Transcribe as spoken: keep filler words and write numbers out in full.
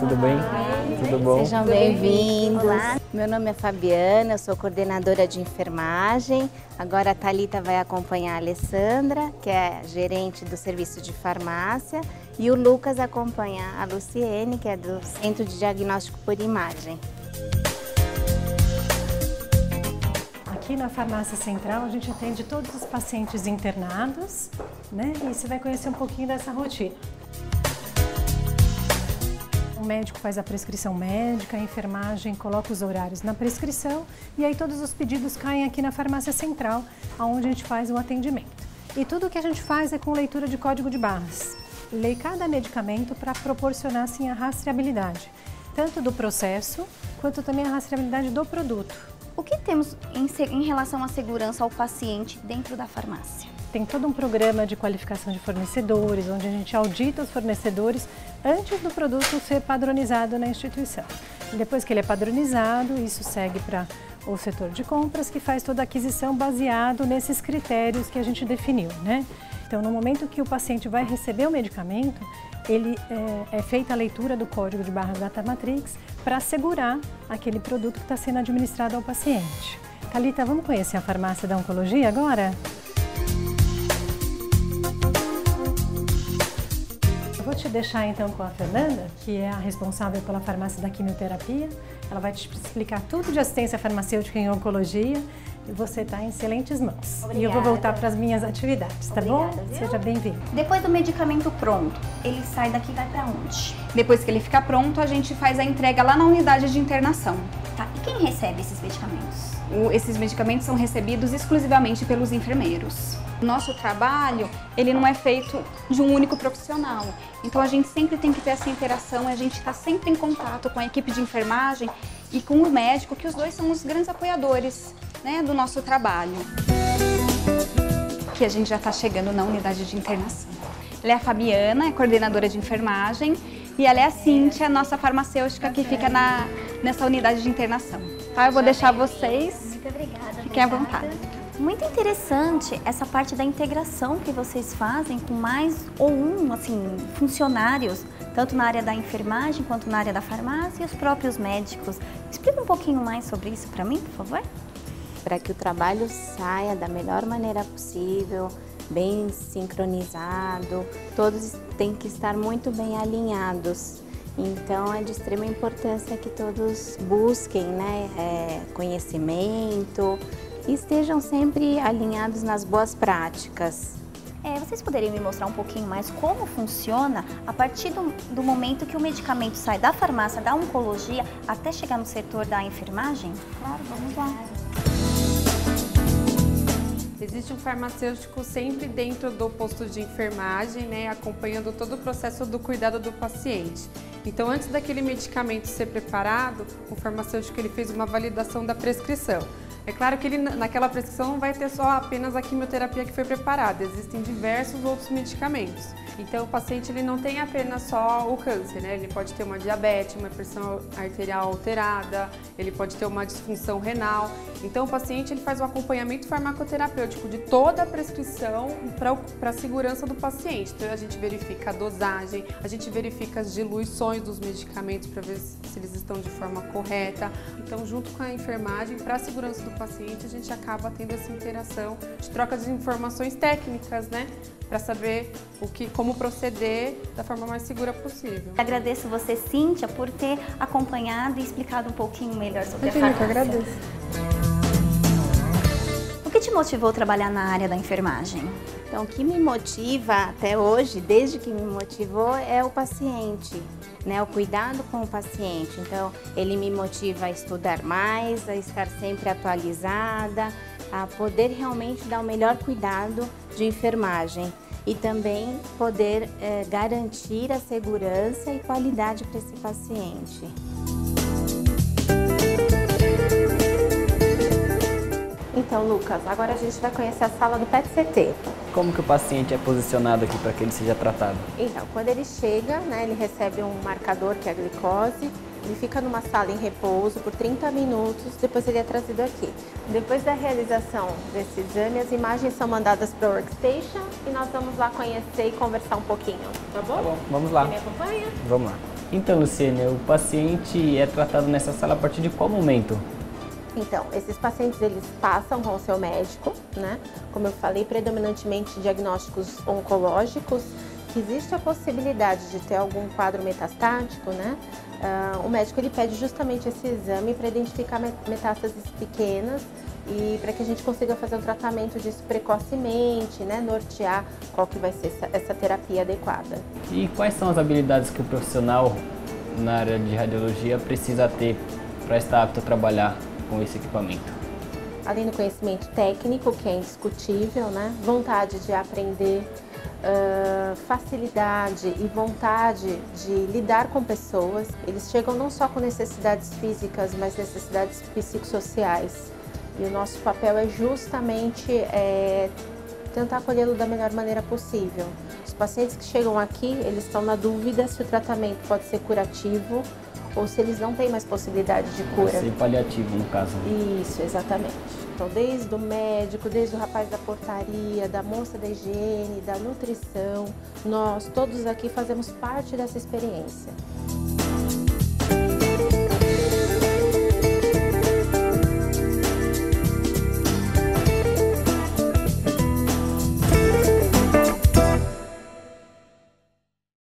tudo bem? Tudo bom? Sejam bem-vindos. Meu nome é Fabiana, eu sou coordenadora de enfermagem. Agora a Thalita vai acompanhar a Alessandra, que é gerente do serviço de farmácia, e o Lucas acompanha a Luciene, que é do Centro de Diagnóstico por Imagem. Aqui na Farmácia Central a gente atende todos os pacientes internados, né? E você vai conhecer um pouquinho dessa rotina. O médico faz a prescrição médica, a enfermagem coloca os horários na prescrição e aí todos os pedidos caem aqui na Farmácia Central, onde a gente faz o atendimento. E tudo que a gente faz é com leitura de código de barras. Lê cada medicamento para proporcionar assim a rastreabilidade, tanto do processo quanto também a rastreabilidade do produto. O que temos em, em relação à segurança ao paciente dentro da farmácia? Tem todo um programa de qualificação de fornecedores, onde a gente audita os fornecedores antes do produto ser padronizado na instituição. E depois que ele é padronizado, isso segue para o setor de compras, que faz toda a aquisição baseado nesses critérios que a gente definiu, né? Então, no momento que o paciente vai receber o medicamento, ele é, é feita a leitura do código de barras Data Matrix para assegurar aquele produto que está sendo administrado ao paciente. Thalita, vamos conhecer a farmácia da oncologia agora? Eu vou te deixar então com a Fernanda, que é a responsável pela farmácia da quimioterapia. Ela vai te explicar tudo de assistência farmacêutica em oncologia e você está em excelentes mãos. Obrigada. E eu vou voltar para as minhas atividades, tá Obrigada, bom? Viu? Seja bem-vindo. Depois do medicamento pronto, ele sai daqui e vai para onde? Depois que ele fica pronto, a gente faz a entrega lá na unidade de internação. Tá, e quem recebe esses medicamentos? O, esses medicamentos são recebidos exclusivamente pelos enfermeiros. O nosso trabalho, ele não é feito de um único profissional. Então a gente sempre tem que ter essa interação, a gente está sempre em contato com a equipe de enfermagem e com o médico, que os dois são os grandes apoiadores, né, do nosso trabalho. Que a gente já está chegando na unidade de internação. Ela é a Fabiana, é coordenadora de enfermagem, e ela é a Cíntia, nossa farmacêutica que fica na, nessa unidade de internação. Tá? Eu vou deixar vocês. Muito obrigada. Fiquem à vontade. Muito interessante essa parte da integração que vocês fazem com mais ou um, assim, funcionários, tanto na área da enfermagem quanto na área da farmácia e os próprios médicos. Explica um pouquinho mais sobre isso para mim, por favor? Para que o trabalho saia da melhor maneira possível, bem sincronizado, todos têm que estar muito bem alinhados. Então é de extrema importância que todos busquem, né, é, conhecimento e estejam sempre alinhados nas boas práticas. É, vocês poderiam me mostrar um pouquinho mais como funciona a partir do, do momento que o medicamento sai da farmácia, da oncologia, até chegar no setor da enfermagem? Claro, vamos lá. Existe um farmacêutico sempre dentro do posto de enfermagem, né, acompanhando todo o processo do cuidado do paciente. Então, antes daquele medicamento ser preparado, o farmacêutico ele fez uma validação da prescrição. É claro que ele, naquela prescrição não vai ter só apenas a quimioterapia que foi preparada, existem diversos outros medicamentos. Então o paciente ele não tem apenas só o câncer, né? Ele pode ter uma diabetes, uma pressão arterial alterada, ele pode ter uma disfunção renal. Então o paciente ele faz o acompanhamento farmacoterapêutico de toda a prescrição para a segurança do paciente. Então a gente verifica a dosagem, a gente verifica as diluições dos medicamentos para ver se eles estão de forma correta. Então junto com a enfermagem, para a segurança do paciente, a gente acaba tendo essa interação de troca de informações técnicas, né? Para saber o que, como proceder da forma mais segura possível. Agradeço você, Cíntia, por ter acompanhado e explicado um pouquinho melhor sobre a farmácia. Eu que agradeço. O que te motivou a trabalhar na área da enfermagem? Então, o que me motiva até hoje, desde que me motivou, é o paciente, né? O cuidado com o paciente. Então, ele me motiva a estudar mais, a estar sempre atualizada, a poder realmente dar o melhor cuidado de enfermagem e também poder é, garantir a segurança e qualidade para esse paciente. Então, Lucas, agora a gente vai conhecer a sala do P E T C T. Como que o paciente é posicionado aqui para que ele seja tratado? Então, quando ele chega, né, ele recebe um marcador que é a glicose, ele fica numa sala em repouso por trinta minutos, depois ele é trazido aqui. Depois da realização desse exame, as imagens são mandadas para o workstation e nós vamos lá conhecer e conversar um pouquinho, tá bom? Tá bom, vamos lá. Você me acompanha? Vamos lá. Então, Luciene, o paciente é tratado nessa sala a partir de qual momento? Então, esses pacientes, eles passam com o seu médico, né? Como eu falei, predominantemente diagnósticos oncológicos, que existe a possibilidade de ter algum quadro metastático, né? Uh, o médico, ele pede justamente esse exame para identificar metástases pequenas e para que a gente consiga fazer um tratamento disso precocemente, né? Nortear qual que vai ser essa, essa terapia adequada. E quais são as habilidades que o profissional na área de radiologia precisa ter para estar apto a trabalhar com esse equipamento? Além do conhecimento técnico, que é indiscutível, né? Vontade de aprender, uh, facilidade e vontade de lidar com pessoas. Eles chegam não só com necessidades físicas, mas necessidades psicossociais. E o nosso papel é justamente é, tentar acolhê-lo da melhor maneira possível. Os pacientes que chegam aqui, eles estão na dúvida se o tratamento pode ser curativo ou se eles não têm mais possibilidade de cura. Vai ser paliativo, no caso. Isso, exatamente. Então, desde o médico, desde o rapaz da portaria, da moça da higiene, da nutrição, nós todos aqui fazemos parte dessa experiência.